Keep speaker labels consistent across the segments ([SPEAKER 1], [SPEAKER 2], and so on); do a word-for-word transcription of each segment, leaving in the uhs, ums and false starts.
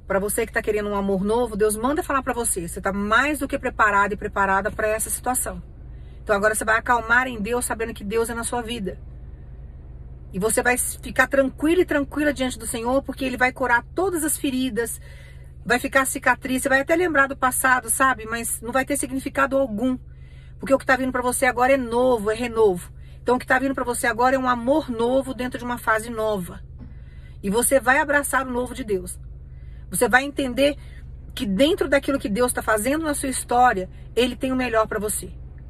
[SPEAKER 1] Para você que está querendo um amor novo, Deus manda falar para você. Você está mais do que preparado e preparada para essa situação. Então agora você vai acalmar em Deus, sabendo que Deus é na sua vida. E você vai ficar tranquila e tranquila diante do Senhor, porque Ele vai curar todas as feridas, vai ficar cicatriz, você vai até lembrar do passado, sabe? Mas não vai ter significado algum. Porque o que está vindo para você agora é novo, é renovo. Então o que está vindo para você agora é um amor novo dentro de uma fase nova. E você vai abraçar o novo de Deus. Você vai entender que dentro daquilo que Deus está fazendo na sua história, Ele tem o melhor para você.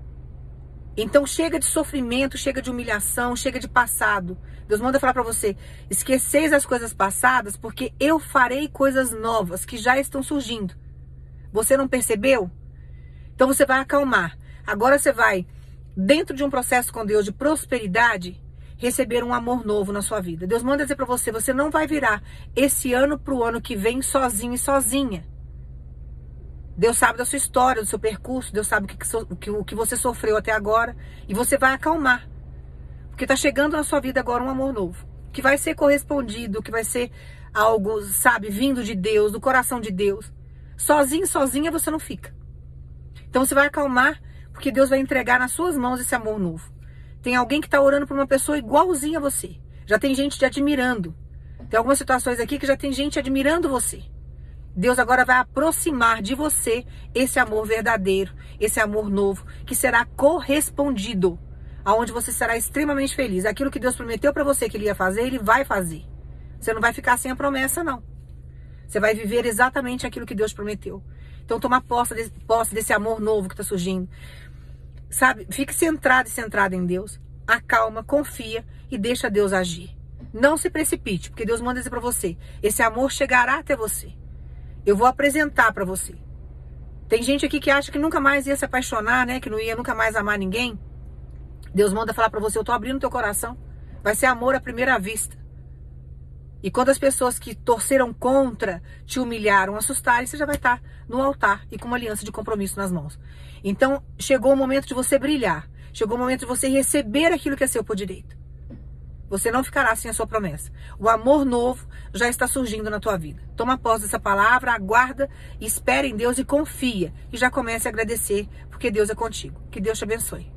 [SPEAKER 1] Então chega de sofrimento, chega de humilhação, chega de passado. Deus manda falar para você, esqueceis as coisas passadas, porque eu farei coisas novas que já estão surgindo. Você não percebeu? Então você vai acalmar. Agora você vai, dentro de um processo com Deus de prosperidade, receber um amor novo na sua vida. Deus manda dizer para você, você não vai virar esse ano para o ano que vem sozinho e sozinha. Deus sabe da sua história, do seu percurso, Deus sabe o que, que, o que você sofreu até agora, e você vai acalmar. Porque está chegando na sua vida agora um amor novo, que vai ser correspondido, que vai ser algo, sabe, vindo de Deus, do coração de Deus. Sozinho, sozinha você não fica. Então você vai acalmar, porque Deus vai entregar nas suas mãos esse amor novo. Tem alguém que está orando por uma pessoa igualzinha a você. Já tem gente te admirando. Tem algumas situações aqui que já tem gente admirando você. Deus agora vai aproximar de você esse amor verdadeiro, esse amor novo, que será correspondido, aonde você será extremamente feliz. Aquilo que Deus prometeu para você que Ele ia fazer, Ele vai fazer. Você não vai ficar sem a promessa, não. Você vai viver exatamente aquilo que Deus prometeu. Então toma posse desse, posse desse amor novo que está surgindo. Sabe, fique centrado e centrada em Deus. Acalma, confia e deixa Deus agir. Não se precipite, porque Deus manda dizer para você, esse amor chegará até você. Eu vou apresentar para você. Tem gente aqui que acha que nunca mais ia se apaixonar, né? Que não ia nunca mais amar ninguém. Deus manda falar para você, eu tô abrindo teu coração. Vai ser amor à primeira vista. E quando as pessoas que torceram contra, te humilharam, assustarem, você já vai estar no altar e com uma aliança de compromisso nas mãos. Então, chegou o momento de você brilhar. Chegou o momento de você receber aquilo que é seu por direito. Você não ficará sem a sua promessa. O amor novo já está surgindo na tua vida. Toma posse dessa palavra, aguarda, espere em Deus e confia. E já comece a agradecer, porque Deus é contigo. Que Deus te abençoe.